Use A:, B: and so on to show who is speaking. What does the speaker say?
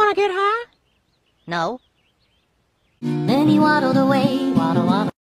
A: wanna get high?
B: No.
C: Then he waddled away, waddle, waddle.